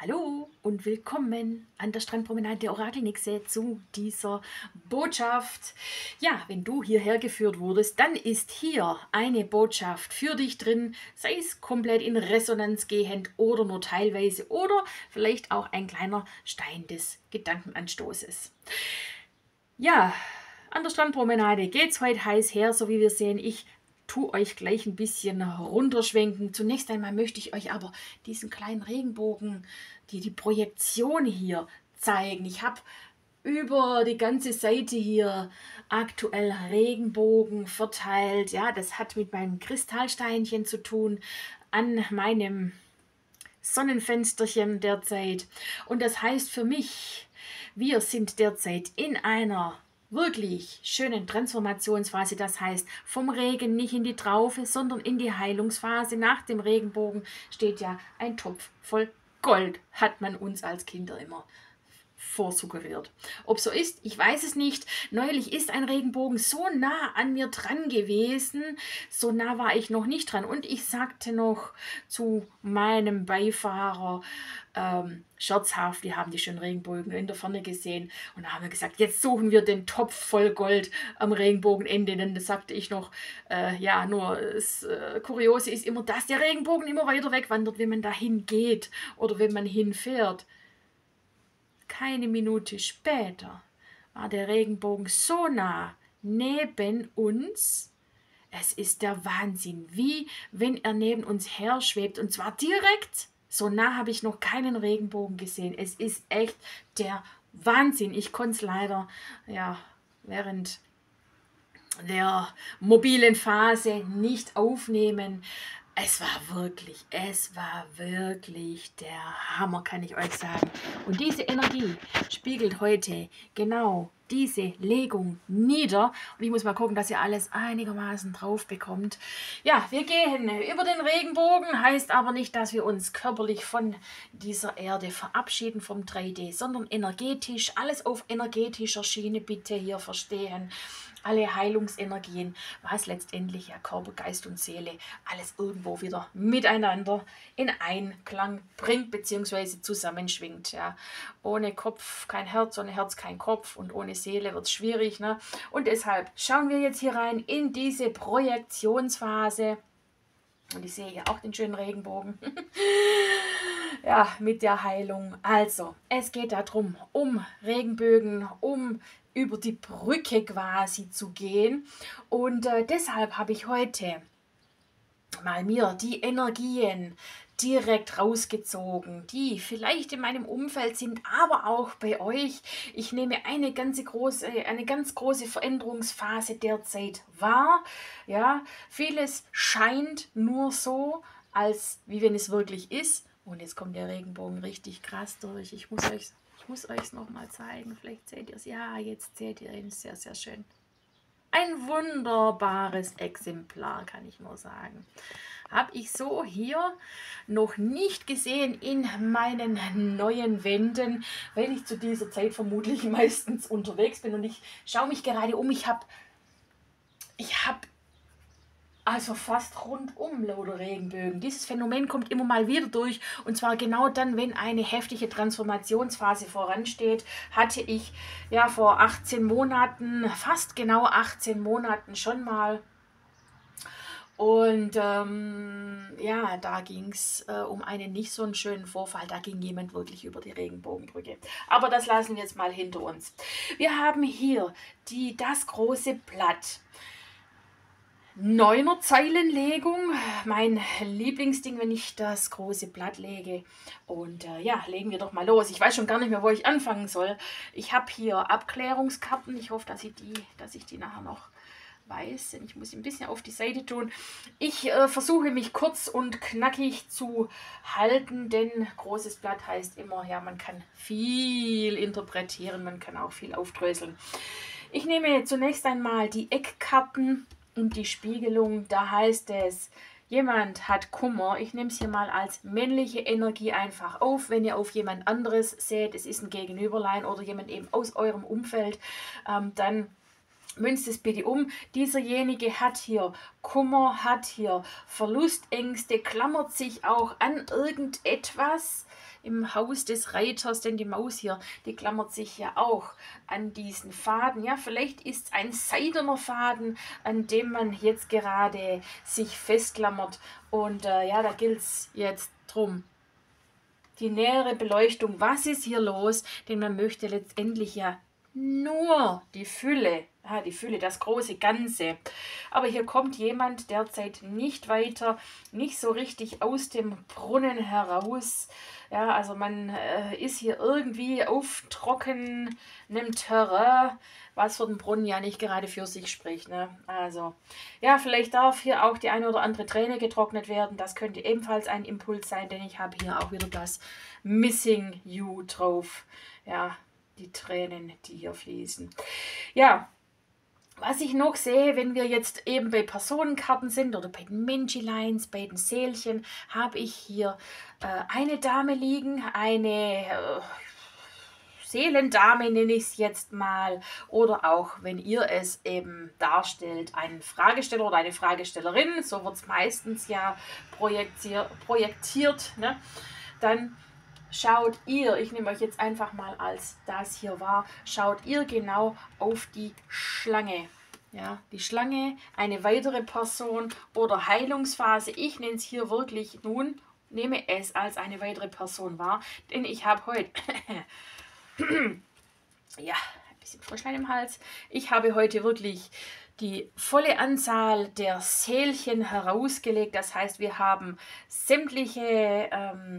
Hallo und willkommen an der Strandpromenade der Orakelnixe zu dieser Botschaft. Ja, wenn du hierher geführt wurdest, dann ist hier eine Botschaft für dich drin, sei es komplett in Resonanz gehend oder nur teilweise oder vielleicht auch ein kleiner Stein des Gedankenanstoßes. Ja, an der Strandpromenade geht es heute heiß her, so wie wir sehen. Ich tue euch gleich ein bisschen runterschwenken. Zunächst einmal möchte ich euch aber diesen kleinen Regenbogen, die Projektion hier zeigen. Ich habe über die ganze Seite hier aktuell Regenbogen verteilt. Ja, das hat mit meinem Kristallsteinchen zu tun an meinem Sonnenfensterchen derzeit. Und das heißt für mich, wir sind derzeit in einer wirklich schönen Transformationsphase. Das heißt, vom Regen nicht in die Traufe, sondern in die Heilungsphase. Nach dem Regenbogen steht ja ein Topf voll Gold, hat man uns als Kinder immer vorsuggeriert. Ob so ist, ich weiß es nicht. Neulich ist ein Regenbogen so nah an mir dran gewesen, so nah war ich noch nicht dran. Und ich sagte noch zu meinem Beifahrer, scherzhaft, wir haben die schönen Regenbogen in der Ferne gesehen und da haben wir gesagt, jetzt suchen wir den Topf voll Gold am Regenbogenende. Denn das sagte ich noch, ja, nur das Kuriose ist immer, dass der Regenbogen immer weiter wegwandert, wenn man dahin geht oder wenn man hinfährt. Keine Minute später war der Regenbogen so nah neben uns. Es ist der Wahnsinn, wie wenn er neben uns her schwebt. Und zwar direkt. So nah habe ich noch keinen Regenbogen gesehen. Es ist echt der Wahnsinn. Ich konnte es leider ja, während der mobilen Phase nicht aufnehmen. Es war wirklich der Hammer, kann ich euch sagen. Und diese Energie spiegelt heute genau diese Legung nieder. Und ich muss mal gucken, dass ihr alles einigermaßen drauf bekommt. Ja, wir gehen über den Regenbogen, heißt aber nicht, dass wir uns körperlich von dieser Erde verabschieden vom 3D, sondern energetisch, alles auf energetischer Schiene bitte hier verstehen. Alle Heilungsenergien, was letztendlich ja Körper, Geist und Seele alles irgendwo wieder miteinander in Einklang bringt bzw. zusammenschwingt. Ja. Ohne Kopf kein Herz, ohne Herz kein Kopf und ohne Seele wird es schwierig. Ne? Und deshalb schauen wir jetzt hier rein in diese Projektionsphase. Und ich sehe hier auch den schönen Regenbogen. Ja, mit der Heilung. Also, es geht darum, um Regenbögen, um über die Brücke quasi zu gehen. Und deshalb habe ich heute mal mir die Energien direkt rausgezogen, die vielleicht in meinem Umfeld sind, aber auch bei euch. Ich nehme eine ganz große Veränderungsphase derzeit wahr. Ja, vieles scheint nur so, als wie wenn es wirklich ist. Und jetzt kommt der Regenbogen richtig krass durch. Ich muss euch noch mal zeigen. Vielleicht seht ihr es. Ja, jetzt seht ihr ihn. Sehr, sehr schön. Ein wunderbares Exemplar, kann ich nur sagen. Habe ich so hier noch nicht gesehen in meinen neuen Wänden, weil ich zu dieser Zeit vermutlich meistens unterwegs bin. Und ich schaue mich gerade um. Ich habe also fast rundum lauter Regenbögen. Dieses Phänomen kommt immer mal wieder durch. Und zwar genau dann, wenn eine heftige Transformationsphase voransteht, hatte ich ja vor 18 Monaten, fast genau 18 Monaten schon mal. Und ja, da ging es um einen nicht so einen schönen Vorfall. Da ging jemand wirklich über die Regenbogenbrücke. Aber das lassen wir jetzt mal hinter uns. Wir haben hier das große Blatt. 9er Zeilenlegung, mein Lieblingsding, wenn ich das große Blatt lege. Und ja, legen wir doch mal los. Ich weiß schon gar nicht mehr, wo ich anfangen soll. Ich habe hier Abklärungskarten. Ich hoffe, dass ich die nachher noch weiß. Denn ich muss ein bisschen auf die Seite tun. Ich versuche mich kurz und knackig zu halten, denn großes Blatt heißt immer, ja, man kann viel interpretieren, man kann auch viel aufdröseln. Ich nehme zunächst einmal die Eckkarten und die Spiegelung. Da heißt es, jemand hat Kummer. Ich nehme es hier mal als männliche Energie einfach auf. Wenn ihr auf jemand anderes seht, es ist ein Gegenüberlein oder jemand eben aus eurem Umfeld, dann Münzt es bitte um. Dieserjenige hat hier Kummer, hat hier Verlustängste, klammert sich auch an irgendetwas im Haus des Reiters, denn die Maus hier, die klammert sich ja auch an diesen Faden. Ja, vielleicht ist es ein seidener Faden, an dem man jetzt gerade sich festklammert. Und ja, da gilt es jetzt drum. Die nähere Beleuchtung, was ist hier los? Denn man möchte letztendlich ja nur die Fülle, das große Ganze. Aber hier kommt jemand derzeit nicht weiter, nicht so richtig aus dem Brunnen heraus. Ja, also man ist hier irgendwie auf trockenem Terrain, was für den Brunnen ja nicht gerade für sich spricht. Ne? Also, ja, vielleicht darf hier auch die eine oder andere Träne getrocknet werden. Das könnte ebenfalls ein Impuls sein, denn ich habe hier auch wieder das Missing You drauf. Ja, die Tränen, die hier fließen. Ja, was ich noch sehe, wenn wir jetzt eben bei Personenkarten sind oder bei den Menschleins, bei den Seelchen, habe ich hier eine Dame liegen, eine Seelendame nenne ich es jetzt mal, oder auch, wenn ihr es eben darstellt, einen Fragesteller oder eine Fragestellerin, so wird es meistens ja projektiert, ne? Dann schaut ihr, ich nehme euch jetzt einfach mal als das hier war, schaut ihr genau auf die Schlange. Ja, die Schlange, eine weitere Person oder Heilungsphase. Ich nenne es hier wirklich nun, nehme es als eine weitere Person wahr, denn ich habe heute, ja, ein bisschen Frischlein im Hals. Ich habe heute wirklich die volle Anzahl der Seelchen herausgelegt. Das heißt, wir haben sämtliche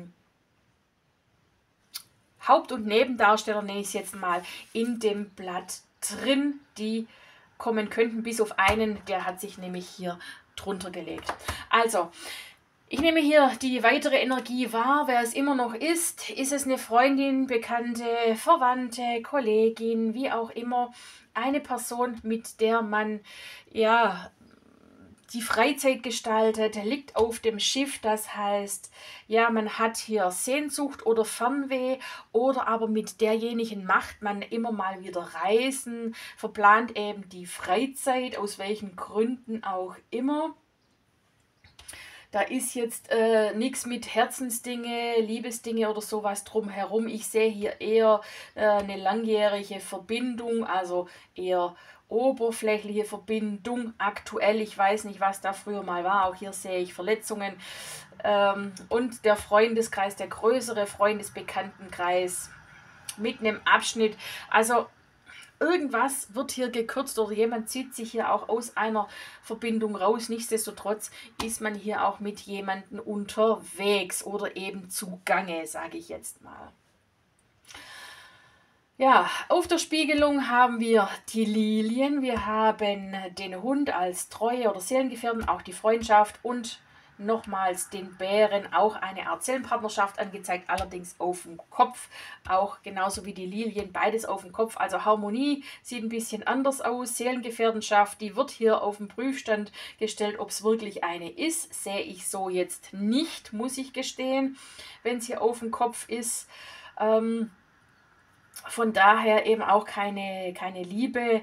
Haupt- und Nebendarsteller, nenne ich es jetzt mal, in dem Blatt drin, die kommen könnten, bis auf einen, der hat sich nämlich hier drunter gelegt. Also, ich nehme hier die weitere Energie wahr, wer es immer noch ist. Ist es eine Freundin, Bekannte, Verwandte, Kollegin, wie auch immer. Eine Person, mit der man, ja, die Freizeit gestaltet, liegt auf dem Schiff, das heißt, ja, man hat hier Sehnsucht oder Fernweh oder aber mit derjenigen macht man immer mal wieder Reisen, verplant eben die Freizeit, aus welchen Gründen auch immer. Da ist jetzt nichts mit Herzensdinge, Liebesdinge oder sowas drumherum. Ich sehe hier eher eine langjährige Verbindung, also eher oberflächliche Verbindung aktuell. Ich weiß nicht, was da früher mal war. Auch hier sehe ich Verletzungen. Und der Freundeskreis, der größere Freundesbekanntenkreis mit einem Abschnitt. Also irgendwas wird hier gekürzt oder jemand zieht sich hier auch aus einer Verbindung raus. Nichtsdestotrotz ist man hier auch mit jemandem unterwegs oder eben zugange, sage ich jetzt mal. Ja, auf der Spiegelung haben wir die Lilien, wir haben den Hund als Treue oder Seelengefährten, auch die Freundschaft und nochmals den Bären, auch eine Art Seelenpartnerschaft angezeigt, allerdings auf dem Kopf, auch genauso wie die Lilien, beides auf dem Kopf, also Harmonie sieht ein bisschen anders aus, Seelengefährtenschaft, die wird hier auf den Prüfstand gestellt, ob es wirklich eine ist, sehe ich so jetzt nicht, muss ich gestehen, wenn es hier auf dem Kopf ist. Von daher eben auch keine Liebe.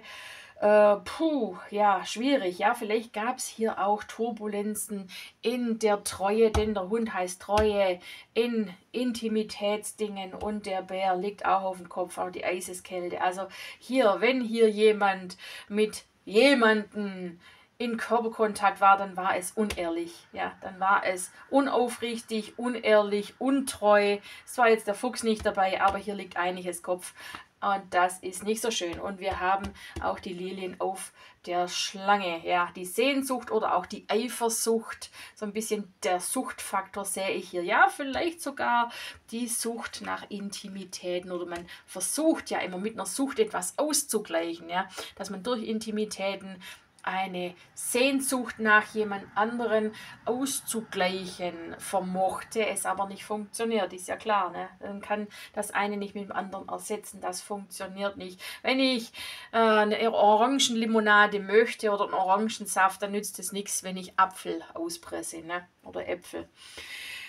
Ja, schwierig. Ja, vielleicht gab es hier auch Turbulenzen in der Treue, denn der Hund heißt Treue, in Intimitätsdingen und der Bär liegt auch auf dem Kopf, auch die Eiseskälte. Also hier, wenn hier jemand mit jemanden in Körperkontakt war, dann war es unehrlich. Ja, dann war es unaufrichtig, unehrlich, untreu. Es war jetzt der Fuchs nicht dabei, aber hier liegt einiges Kopf. Und das ist nicht so schön. Und wir haben auch die Lilien auf der Schlange. Ja, die Sehnsucht oder auch die Eifersucht. So ein bisschen der Suchtfaktor sehe ich hier. Ja, vielleicht sogar die Sucht nach Intimitäten. Oder man versucht ja immer mit einer Sucht etwas auszugleichen. Ja, dass man durch Intimitäten eine Sehnsucht nach jemand anderen auszugleichen vermochte, es aber nicht funktioniert, ist ja klar, ne? Man kann das eine nicht mit dem anderen ersetzen, das funktioniert nicht. Wenn ich eine Orangenlimonade möchte oder einen Orangensaft, dann nützt es nichts, wenn ich Apfel auspresse, ne? Oder Äpfel.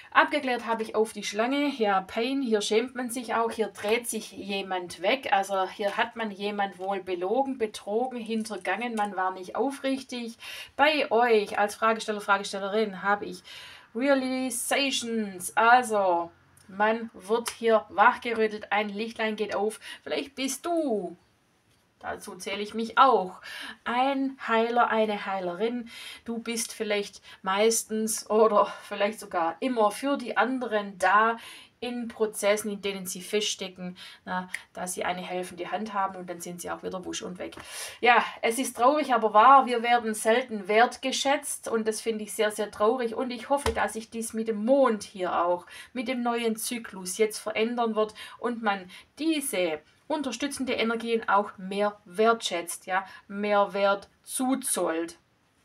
Abgeklärt habe ich auf die Schlange. Ja, Pain, hier schämt man sich auch, hier dreht sich jemand weg. Also hier hat man jemand wohl belogen, betrogen, hintergangen, man war nicht aufrichtig. Bei euch als Fragesteller, Fragestellerin habe ich Realizations. Also, man wird hier wachgerüttelt, ein Lichtlein geht auf. Vielleicht bist du, dazu zähle ich mich auch, ein Heiler, eine Heilerin. Du bist vielleicht meistens oder vielleicht sogar immer für die anderen da in Prozessen, in denen sie feststecken, dass sie eine helfende Hand haben und dann sind sie auch wieder wusch und weg. Ja, es ist traurig, aber wahr, wir werden selten wertgeschätzt und das finde ich sehr, sehr traurig und ich hoffe, dass sich dies mit dem Mond hier auch, mit dem neuen Zyklus jetzt verändern wird und man diese unterstützende Energien auch mehr wertschätzt, ja, mehr Wert zuzollt.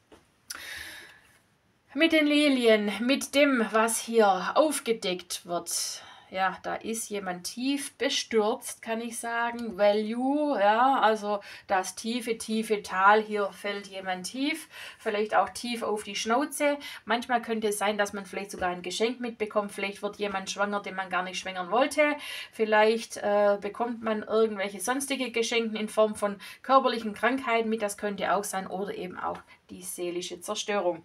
Mit den Lilien, mit dem, was hier aufgedeckt wird, ja, da ist jemand tief bestürzt, kann ich sagen. Value, ja, also das tiefe, tiefe Tal, hier fällt jemand tief, vielleicht auch tief auf die Schnauze. Manchmal könnte es sein, dass man vielleicht sogar ein Geschenk mitbekommt. Vielleicht wird jemand schwanger, den man gar nicht schwängern wollte. Vielleicht bekommt man irgendwelche sonstige Geschenke in Form von körperlichen Krankheiten mit. Das könnte auch sein oder eben auch die seelische Zerstörung.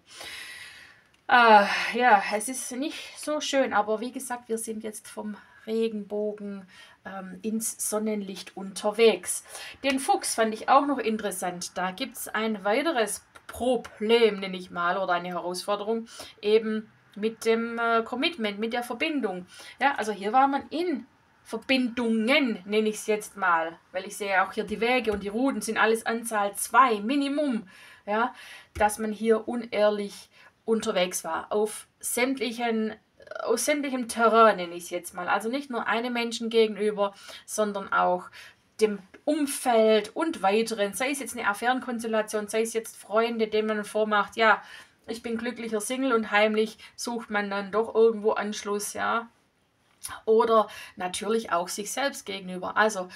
Ja, es ist nicht so schön, aber wie gesagt, wir sind jetzt vom Regenbogen ins Sonnenlicht unterwegs. Den Fuchs fand ich auch noch interessant. Da gibt es ein weiteres Problem, nenne ich mal, oder eine Herausforderung, eben mit dem Commitment, mit der Verbindung. Ja, also hier war man in Verbindungen, nenne ich es jetzt mal, weil ich sehe auch hier die Wege und die Ruden sind alles Anzahl 2, Minimum, ja, dass man hier unehrlich unterwegs war, aus sämtlichem Terrain, nenne ich es jetzt mal. Also nicht nur einem Menschen gegenüber, sondern auch dem Umfeld und weiteren, sei es jetzt eine Affärenkonstellation, sei es jetzt Freunde, denen man vormacht, ja, ich bin glücklicher Single und heimlich sucht man dann doch irgendwo Anschluss, ja. Oder natürlich auch sich selbst gegenüber. Also,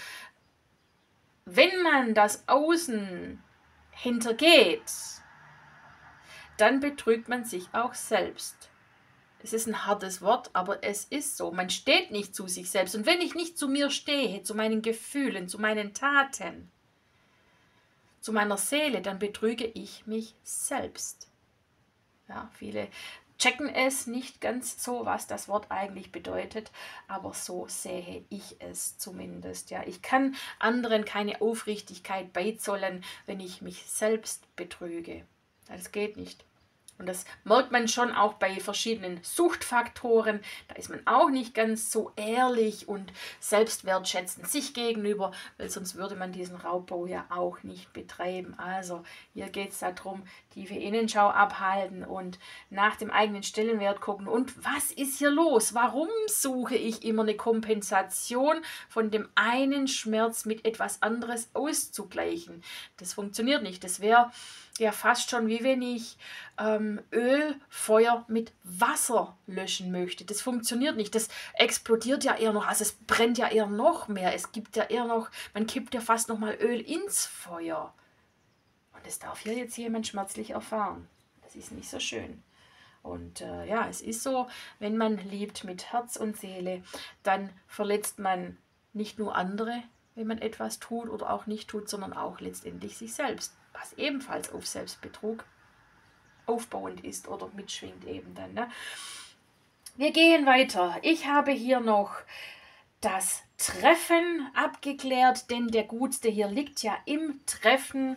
wenn man das Außen hintergeht, dann betrügt man sich auch selbst. Es ist ein hartes Wort, aber es ist so. Man steht nicht zu sich selbst. Und wenn ich nicht zu mir stehe, zu meinen Gefühlen, zu meinen Taten, zu meiner Seele, dann betrüge ich mich selbst. Ja, viele checken es nicht ganz so, was das Wort eigentlich bedeutet, aber so sehe ich es zumindest. Ja, ich kann anderen keine Aufrichtigkeit beizollen, wenn ich mich selbst betrüge. Das geht nicht. Und das merkt man schon auch bei verschiedenen Suchtfaktoren. Da ist man auch nicht ganz so ehrlich und selbstwertschätzend sich gegenüber, weil sonst würde man diesen Raubbau ja auch nicht betreiben. Also hier geht es darum, tiefe Innenschau abhalten und nach dem eigenen Stellenwert gucken. Und was ist hier los? Warum suche ich immer eine Kompensation von dem einen Schmerz mit etwas anderes auszugleichen? Das funktioniert nicht. Das wäre ja fast schon wie wenn ich Ölfeuer mit Wasser löschen möchte. Das funktioniert nicht. Das explodiert ja eher noch, also es brennt ja eher noch mehr. Es gibt ja eher noch, man kippt ja fast noch mal Öl ins Feuer. Und das darf hier jetzt jemand schmerzlich erfahren. Das ist nicht so schön. Und ja, es ist so, wenn man liebt mit Herz und Seele, dann verletzt man nicht nur andere, wenn man etwas tut oder auch nicht tut, sondern auch letztendlich sich selbst, was ebenfalls auf Selbstbetrug aufbauend ist oder mitschwingt eben dann. Ne? Wir gehen weiter. Ich habe hier noch das Treffen abgeklärt, denn der Gutste hier liegt ja im Treffen.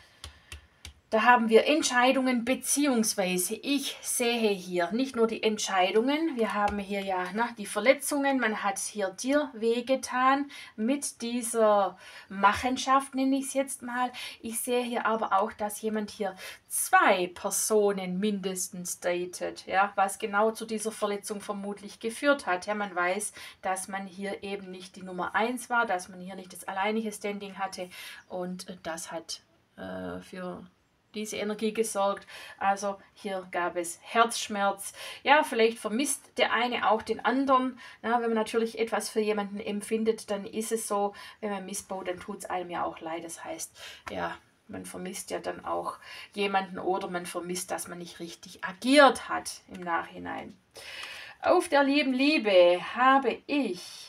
Da haben wir Entscheidungen, beziehungsweise ich sehe hier nicht nur die Entscheidungen, wir haben hier ja die Verletzungen, man hat hier dir wehgetan mit dieser Machenschaft, nenne ich es jetzt mal. Ich sehe hier aber auch, dass jemand hier 2 Personen mindestens datet, ja, was genau zu dieser Verletzung vermutlich geführt hat. Ja, man weiß, dass man hier eben nicht die Nummer 1 war, dass man hier nicht das alleinige Standing hatte und das hat für diese Energie gesorgt. Also hier gab es Herzschmerz. Ja, vielleicht vermisst der eine auch den anderen. Ja, wenn man natürlich etwas für jemanden empfindet, dann ist es so. Wenn man missbaut, dann tut es einem ja auch leid. Das heißt, ja, man vermisst ja dann auch jemanden oder man vermisst, dass man nicht richtig agiert hat im Nachhinein. Auf der lieben Liebe habe ich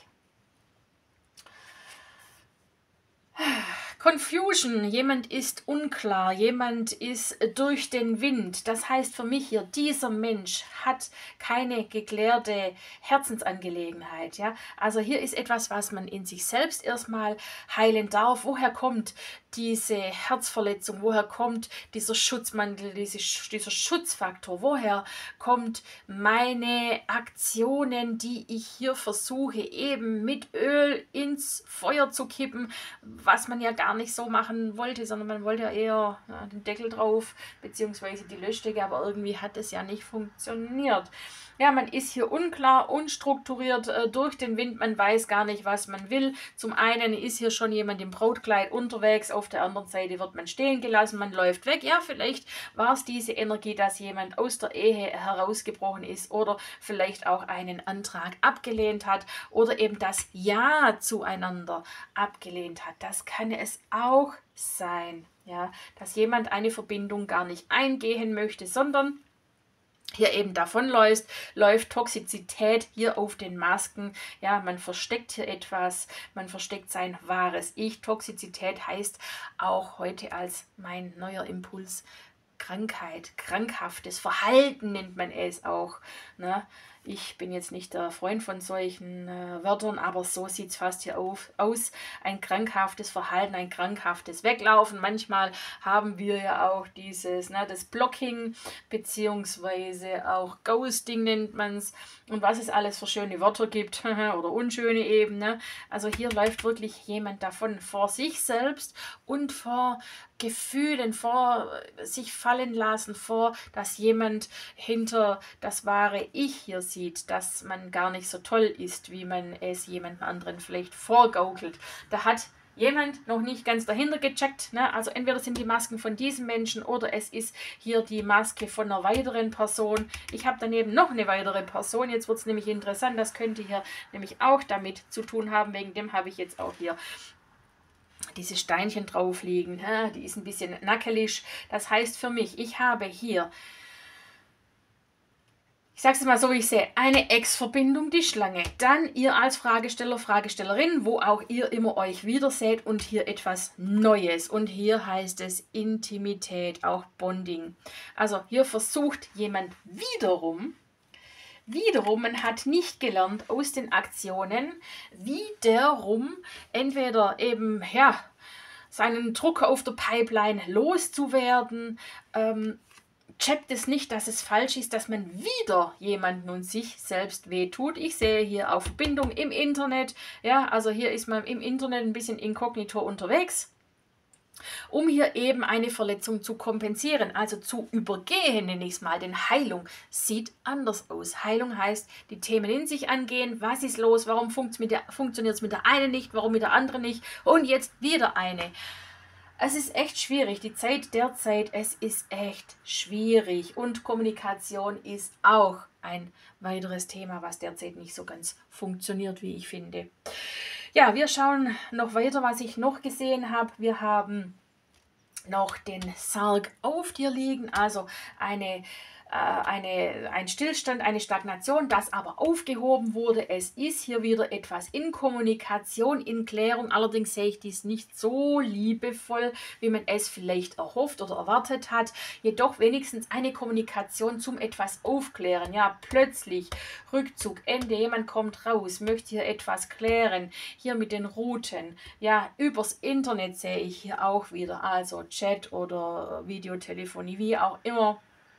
Confusion, jemand ist unklar, jemand ist durch den Wind. Das heißt für mich hier, dieser Mensch hat keine geklärte Herzensangelegenheit. Ja? Also hier ist etwas, was man in sich selbst erstmal heilen darf. Woher kommt diese Herzverletzung? Woher kommt dieser Schutzmantel, dieser Schutzfaktor? Woher kommt meine Aktionen, die ich hier versuche, eben mit Öl ins Feuer zu kippen, was man ja gar nicht so machen wollte, sondern man wollte ja eher den Deckel drauf, beziehungsweise die Löschdecke, aber irgendwie hat es ja nicht funktioniert. Ja, man ist hier unklar, unstrukturiert durch den Wind, man weiß gar nicht, was man will. Zum einen ist hier schon jemand im Brautkleid unterwegs, auf der anderen Seite wird man stehen gelassen, man läuft weg. Ja, vielleicht war es diese Energie, dass jemand aus der Ehe herausgebrochen ist oder vielleicht auch einen Antrag abgelehnt hat oder eben das Ja zueinander abgelehnt hat. Das kann es auch sein, ja, dass jemand eine Verbindung gar nicht eingehen möchte, sondern hier eben davonläuft, Toxizität hier auf den Masken. Ja, man versteckt hier etwas, man versteckt sein wahres Ich. Toxizität heißt auch heute als mein neuer Impuls Krankheit, krankhaftes Verhalten nennt man es auch. Ne? Ich bin jetzt nicht der Freund von solchen Wörtern, aber so sieht es fast hier aus. Ein krankhaftes Verhalten, ein krankhaftes Weglaufen. Manchmal haben wir ja auch dieses, das Blocking, beziehungsweise auch Ghosting nennt man es. Und was es alles für schöne Wörter gibt oder unschöne eben. Ne? Also hier läuft wirklich jemand davon vor sich selbst und vor Gefühlen, vor sich fallen lassen, vor, dass jemand hinter das wahre Ich hier sieht, dass man gar nicht so toll ist, wie man es jemand anderen vielleicht vorgaukelt. Da hat jemand noch nicht ganz dahinter gecheckt. Ne? Also entweder sind die Masken von diesem Menschen oder es ist hier die Maske von einer weiteren Person. Ich habe daneben noch eine weitere Person. Jetzt wird es nämlich interessant. Das könnte hier nämlich auch damit zu tun haben. Wegen dem habe ich jetzt auch hier diese Steinchen drauf liegen. Die ist ein bisschen nackelig. Das heißt für mich, ich habe hier, ich sage es mal so, wie ich sehe, eine Ex-Verbindung, die Schlange. Dann ihr als Fragesteller, Fragestellerin, wo auch ihr immer euch wieder seht und hier etwas Neues. Und hier heißt es Intimität, auch Bonding. Also hier versucht jemand wiederum, man hat nicht gelernt aus den Aktionen, wiederum entweder eben, ja, seinen Druck auf der Pipeline loszuwerden, checkt es nicht, dass es falsch ist, dass man wieder jemanden und sich selbst wehtut. Ich sehe hier auch Verbindung im Internet, ja, also hier ist man im Internet ein bisschen inkognito unterwegs, um hier eben eine Verletzung zu kompensieren, also zu übergehen, nenne ich es mal, denn Heilung sieht anders aus. Heilung heißt, die Themen in sich angehen, was ist los, warum funktioniert es mit der einen nicht, warum mit der anderen nicht und jetzt wieder eine. Es ist echt schwierig, die Zeit derzeit, es ist echt schwierig und Kommunikation ist auch ein weiteres Thema, was derzeit nicht so ganz funktioniert, wie ich finde. Ja, wir schauen noch weiter, was ich noch gesehen habe. Wir haben noch den Sarg auf dir liegen, also ein Stillstand, eine Stagnation, das aber aufgehoben wurde. Es ist hier wieder etwas in Kommunikation, in Klärung. Allerdings sehe ich dies nicht so liebevoll, wie man es vielleicht erhofft oder erwartet hat. Jedoch wenigstens eine Kommunikation zum etwas aufklären. Ja, plötzlich Rückzug, Ende, jemand kommt raus, möchte hier etwas klären. Hier mit den Routen. Ja, übers Internet sehe ich hier auch wieder, also Chat oder Videotelefonie, wie auch immer.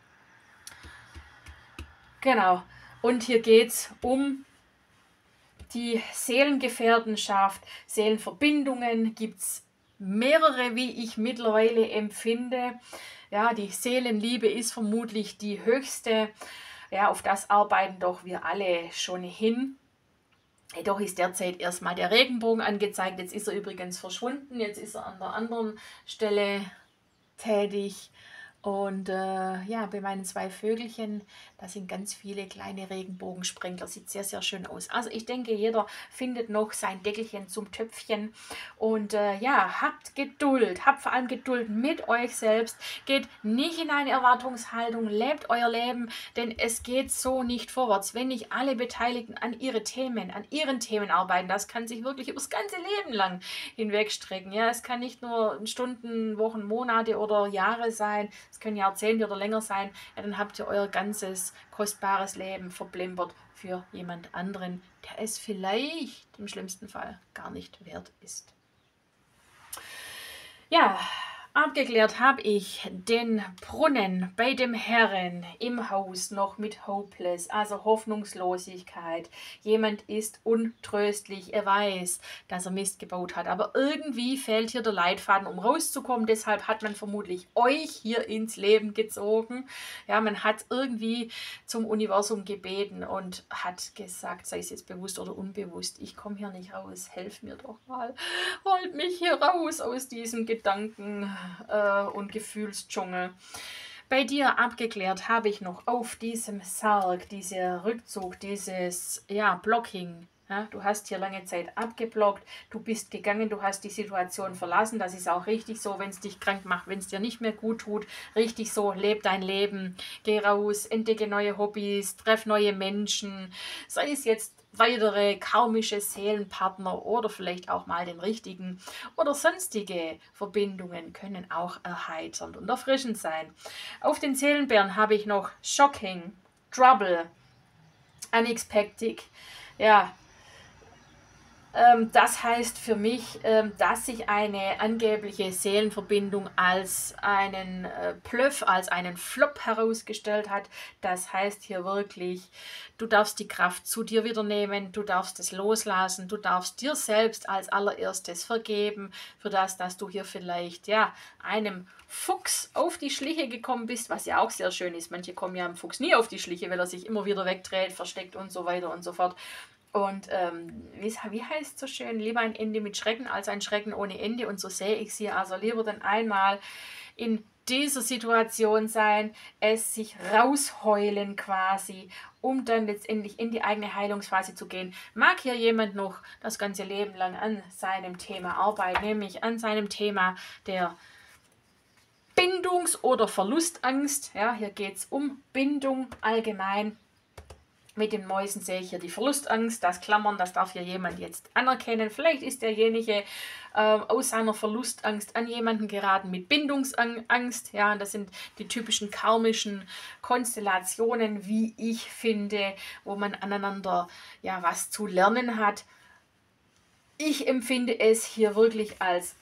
Genau, und hier geht es um die Seelengefährtenschaft, Seelenverbindungen, gibt es mehrere, wie ich mittlerweile empfinde. Ja, die Seelenliebe ist vermutlich die höchste. Ja, auf das arbeiten doch wir alle schon hin. Jedoch ist derzeit erstmal der Regenbogen angezeigt. Jetzt ist er übrigens verschwunden. Jetzt ist er an der anderen Stelle tätig. Und ja, bei meinen 2 Vögelchen, da sind ganz viele kleine Regenbogensprengler. Sieht sehr, sehr schön aus. Also ich denke, jeder findet noch sein Deckelchen zum Töpfchen. Und ja, habt Geduld. Habt vor allem Geduld mit euch selbst. Geht nicht in eine Erwartungshaltung. Lebt euer Leben, denn es geht so nicht vorwärts. Wenn nicht alle Beteiligten an ihren Themen arbeiten, das kann sich wirklich übers ganze Leben lang hinwegstrecken. Ja, es kann nicht nur Stunden, Wochen, Monate oder Jahre sein. Es können Jahrzehnte oder länger sein, ja, dann habt ihr euer ganzes kostbares Leben verplempert für jemand anderen, der es vielleicht im schlimmsten Fall gar nicht wert ist. Ja, abgeklärt habe ich den Brunnen bei dem Herren im Haus noch mit Hopeless, also Hoffnungslosigkeit. Jemand ist untröstlich, er weiß, dass er Mist gebaut hat, aber irgendwie fehlt hier der Leitfaden, um rauszukommen. Deshalb hat man vermutlich euch hier ins Leben gezogen. Ja, man hat irgendwie zum Universum gebeten und hat gesagt, sei es jetzt bewusst oder unbewusst, ich komme hier nicht raus, helf mir doch mal, holt mich hier raus aus diesem Gedanken und Gefühlsdschungel. Bei dir abgeklärt habe ich noch auf diesem Sarg, dieser Rückzug, dieses Blocking. Ja, du hast hier lange Zeit abgeblockt, du bist gegangen, du hast die Situation verlassen. Das ist auch richtig so, wenn es dich krank macht, wenn es dir nicht mehr gut tut. Richtig so, leb dein Leben, geh raus, entdecke neue Hobbys, treff neue Menschen. Sei es jetzt weitere karmische Seelenpartner oder vielleicht auch mal den richtigen oder sonstige Verbindungen können auch erheiternd und erfrischend sein. Auf den Seelenbären habe ich noch Shocking, Trouble, Unexpected. Ja, das heißt für mich, dass sich eine angebliche Seelenverbindung als einen Bluff, als einen Flop herausgestellt hat. Das heißt hier wirklich, du darfst die Kraft zu dir wieder nehmen, du darfst es loslassen, du darfst dir selbst als allererstes vergeben für das, dass du hier vielleicht einem Fuchs auf die Schliche gekommen bist, was ja auch sehr schön ist. Manche kommen ja am Fuchs nie auf die Schliche, weil er sich immer wieder wegdreht, versteckt und so weiter und so fort. Und wie heißt es so schön, lieber ein Ende mit Schrecken als ein Schrecken ohne Ende. Und so sehe ich sie, also lieber dann einmal in dieser Situation sein, es sich rausheulen quasi, um dann letztendlich in die eigene Heilungsphase zu gehen. Mag hier jemand noch das ganze Leben lang an seinem Thema arbeiten, nämlich an seinem Thema der Bindungs- oder Verlustangst. Ja, hier geht es um Bindung allgemein. Mit den Mäusen sehe ich hier die Verlustangst, das Klammern, das darf hier jemand jetzt anerkennen. Vielleicht ist derjenige aus seiner Verlustangst an jemanden geraten mit Bindungsangst. Ja, das sind die typischen karmischen Konstellationen, wie ich finde, wo man aneinander was zu lernen hat. Ich empfinde es hier wirklich als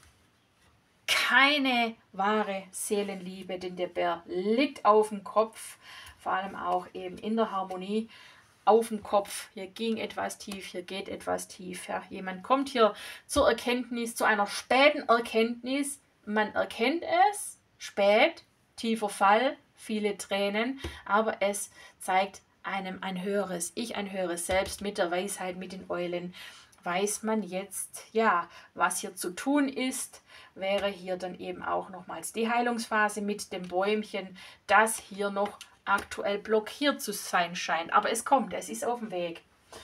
keine wahre Seelenliebe, denn der Bär liegt auf dem Kopf, vor allem auch eben in der Harmonie. Auf dem Kopf, hier ging etwas tief, hier geht etwas tief. Ja. Jemand kommt hier zur Erkenntnis, zu einer späten Erkenntnis. Man erkennt es, spät, tiefer Fall, viele Tränen, aber es zeigt einem ein höheres Ich, ein höheres Selbst mit der Weisheit, mit den Eulen. Weiß man jetzt, was hier zu tun ist, wäre hier dann eben auch nochmals die Heilungsphase mit dem Bäumchen, das hier noch aktuell blockiert zu sein scheint. Aber es kommt, es ist auf dem Weg.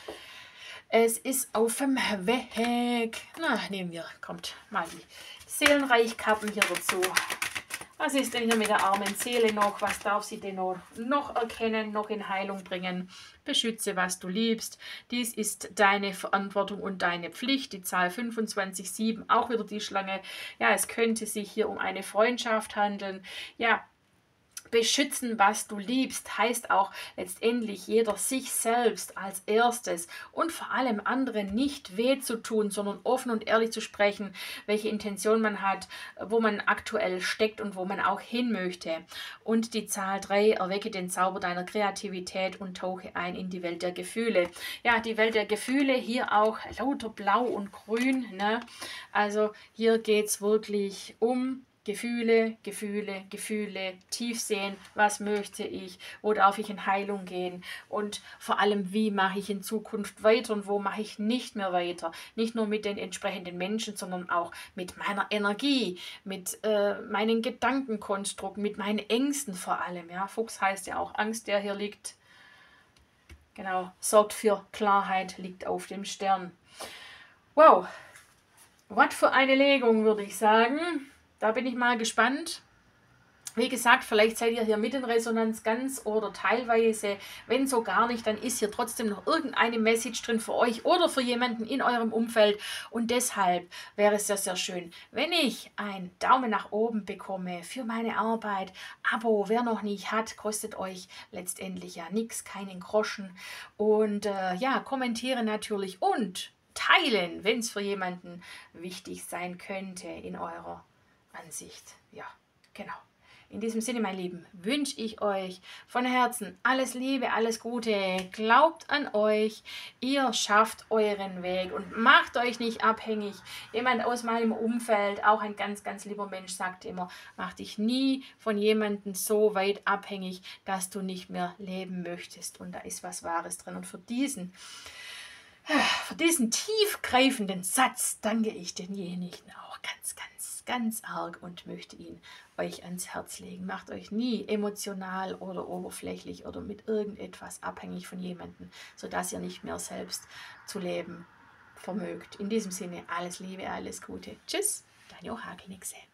Es ist auf dem Weg. Na, nehmen wir, kommt mal die Seelenreichkarten hier dazu. Was ist denn hier mit der armen Seele noch? Was darf sie denn noch erkennen, noch in Heilung bringen? Beschütze, was du liebst. Dies ist deine Verantwortung und deine Pflicht. Die Zahl 25,7, auch wieder die Schlange. Ja, es könnte sich hier um eine Freundschaft handeln. Ja, beschützen, was du liebst, heißt auch letztendlich jeder sich selbst als erstes und vor allem anderen nicht weh zu tun, sondern offen und ehrlich zu sprechen, welche Intention man hat, wo man aktuell steckt und wo man auch hin möchte. Und die Zahl 3, erwecke den Zauber deiner Kreativität und tauche ein in die Welt der Gefühle. Ja, die Welt der Gefühle, hier auch lauter Blau und Grün. Ne? Also hier geht es wirklich um Gefühle, Gefühle, Gefühle, tief sehen, was möchte ich, wo darf ich in Heilung gehen und vor allem, wie mache ich in Zukunft weiter und wo mache ich nicht mehr weiter. Nicht nur mit den entsprechenden Menschen, sondern auch mit meiner Energie, mit meinen Gedankenkonstrukten, mit meinen Ängsten vor allem. Ja, Fuchs heißt ja auch Angst, der hier liegt. Genau, sorgt für Klarheit, liegt auf dem Stern. Wow, was für eine Legung, würde ich sagen. Da bin ich mal gespannt. Wie gesagt, vielleicht seid ihr hier mit in Resonanz ganz oder teilweise. Wenn so gar nicht, dann ist hier trotzdem noch irgendeine Message drin für euch oder für jemanden in eurem Umfeld. Und deshalb wäre es sehr, sehr schön, wenn ich einen Daumen nach oben bekomme für meine Arbeit. Abo, wer noch nicht hat, kostet euch letztendlich ja nichts, keinen Groschen. Und ja, kommentiere natürlich und teilen, wenn es für jemanden wichtig sein könnte in eurer Ansicht. Ja, genau. In diesem Sinne, mein Lieben, wünsche ich euch von Herzen alles Liebe, alles Gute. Glaubt an euch, ihr schafft euren Weg und macht euch nicht abhängig. Jemand aus meinem Umfeld, auch ein ganz, ganz lieber Mensch, sagt immer, mach dich nie von jemandem so weit abhängig, dass du nicht mehr leben möchtest. Und da ist was Wahres drin. Und für diesen tiefgreifenden Satz danke ich denjenigen auch ganz, ganz, ganz arg und möchte ihn euch ans Herz legen. Macht euch nie emotional oder oberflächlich oder mit irgendetwas abhängig von jemandem, sodass ihr nicht mehr selbst zu leben vermögt. In diesem Sinne, alles Liebe, alles Gute. Tschüss, deine Ohagenixe.